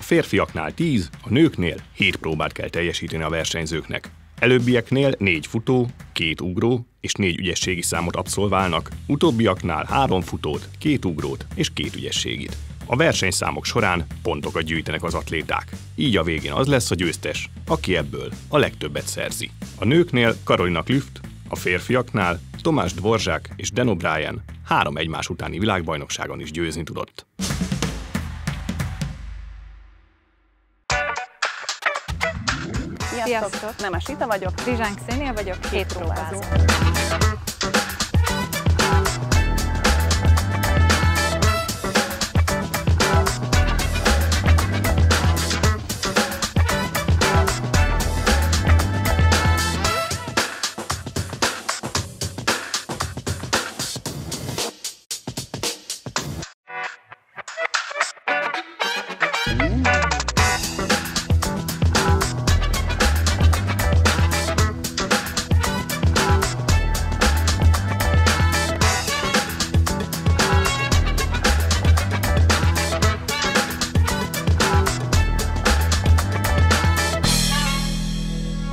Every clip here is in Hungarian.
férfiaknál 10, a nőknél 7 próbát kell teljesíteni a versenyzőknek. Előbbieknél 4 futó, 2 ugró és 4 ügyességi számot abszolválnak, utóbbiaknál 3 futót, 2 ugrót és 2 ügyességit. A versenyszámok során pontokat gyűjtenek az atléták. Így a végén az lesz a győztes, aki ebből a legtöbbet szerzi. A nőknél Karolina Klüft, a férfiaknál Tomás Dvorzsák és Dan O'Brien 3 egymás utáni világbajnokságon is győzni tudott. Sziasztok! Nemes Rita vagyok. Rizsánk Xénia vagyok, két próbázó.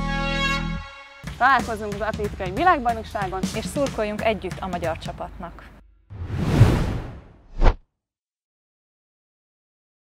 Találkozunk az atlétikai világbajnokságon, És szurkoljunk együtt a magyar csapatnak.